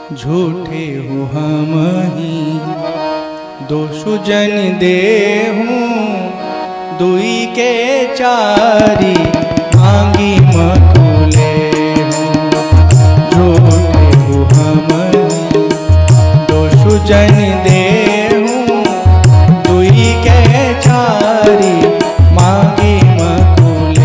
झूठे हो हम ही दोष जन देहूं दुई के चारी मांगी मकुले झूठे हो हम ही दोष जन देहूं दुई के चारी मांगी मकुले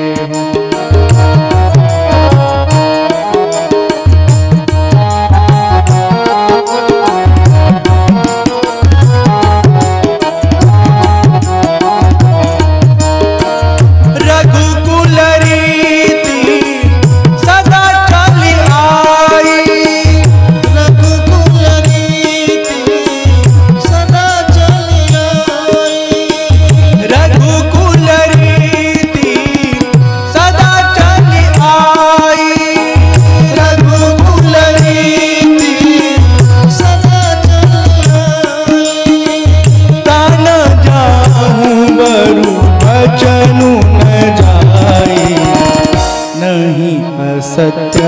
सत्य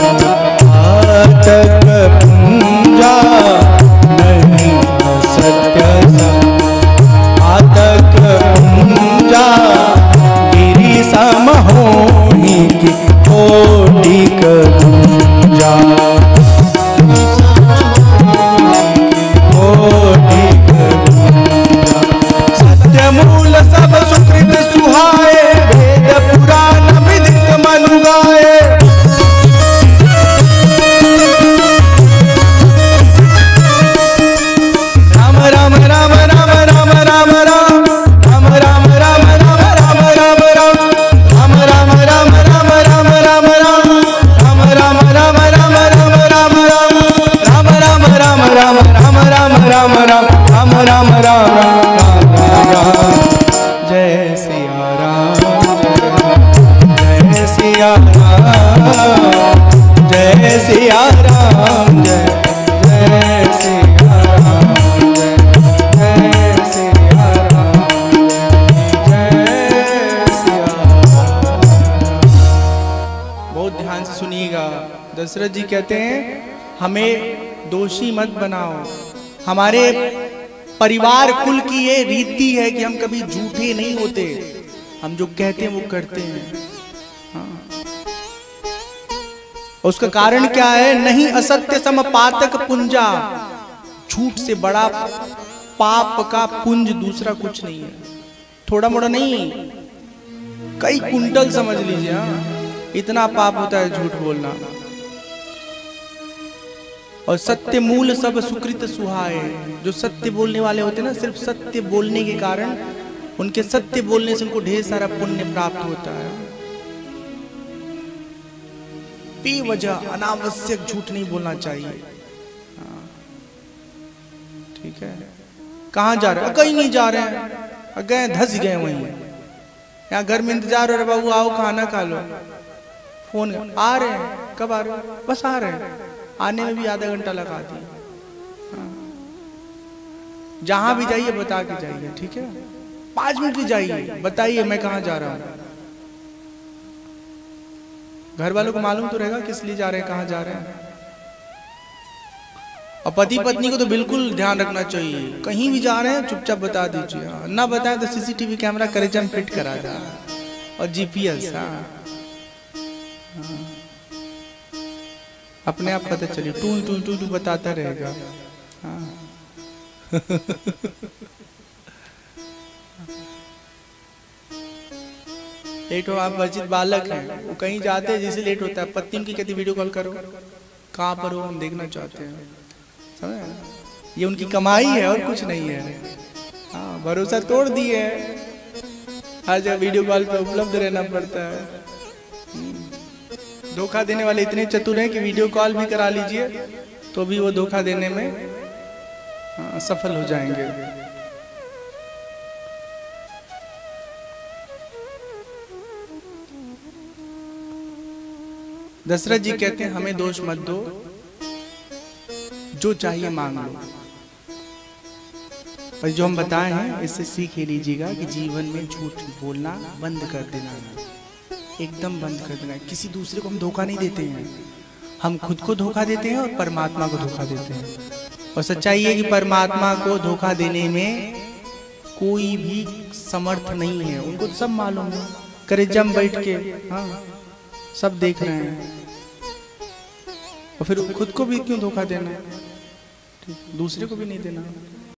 संघातक पुंजा नहीं सत्य संघातक पुंजा गिरि समहोहि की कोटि गुंजा कोटि गुंजा सत्य मूल सब सुकृत सुहाए वेद पुराण विदित मनु गाए दशरथ जी कहते हैं हमें दोषी मत बनाओ। हमारे परिवार कुल की ये रीति है कि हम कभी झूठे नहीं होते, हम जो कहते हैं वो करते हैं। हाँ। उसका कारण क्या है? नहीं असत्य सम पातक पुंजा, झूठ से बड़ा पाप का पुंज दूसरा कुछ नहीं है। थोड़ा मोड़ा नहीं, कई कुंटल समझ लीजिए। हाँ, इतना पाप होता है झूठ बोलना। और सत्य मूल सब सुकृत सुहाए, जो सत्य बोलने वाले होते हैं ना, सिर्फ सत्य बोलने के कारण उनके सत्य बोलने से उनको ढेर सारा पुण्य प्राप्त होता है। बेवजह अनावश्यक झूठ नहीं बोलना चाहिए। ठीक है, कहाँ जा रहे हैं? कहीं नहीं जा रहे हैं, गए धस गए वहीं। यहाँ घर में इंतजार हो रहा, बाबू आओ खाना खा लो। फोन आ रहे हैं, कब आ रहे हो? बस आ रहे हैं। आने में भी आधा घंटा लगा दी। जहां भी जाइए बता के जाइए, ठीक है? 5 मिनट भी जाइए, बताइए मैं कहाँ जा रहा हूँ। घर वालों को मालूम तो रहेगा किस लिए जा रहे हैं, कहाँ जा रहे हैं। और पति पत्नी को तो बिल्कुल ध्यान रखना चाहिए, कहीं भी जा रहे हैं चुपचाप बता दीजिए। ना बताए तो सीसीटीवी कैमरा करेजन फिट करा जा, और जीपीएस। अपने आप पता चलिए, टू टू टू टू बताता रहेगा। एक तो आप परिचित बालक हैं, वो कहीं जाते हैं जैसे लेट होता है, पत्नी उनकी कहती वीडियो कॉल करो, कहाँ पर हो हम देखना चाहते हैं। समझ, ये उनकी कमाई है और कुछ नहीं है। हाँ, भरोसा तोड़ दिए, हर जगह वीडियो कॉल पे उपलब्ध रहना पड़ता है। धोखा देने वाले इतने चतुर हैं कि वीडियो कॉल भी करा लीजिए तो भी वो धोखा देने में सफल हो जाएंगे। दशरथ जी कहते हैं हमें दोष मत दो, जो चाहिए मांग लो। पर जो हम बताए हैं इससे सीख लीजिएगा कि जीवन में झूठ बोलना बंद कर देना, एकदम बंद कर देना। किसी दूसरे को हम धोखा नहीं देते हैं, हम खुद को धोखा देते हैं और परमात्मा को धोखा देते हैं। और सच्चाई है कि परमात्मा को धोखा देने में कोई भी समर्थ नहीं है, उनको सब मालूम है, करेजम बैठ के हाँ सब देख रहे हैं। और फिर खुद को भी क्यों धोखा देना है, दूसरे को भी नहीं देना।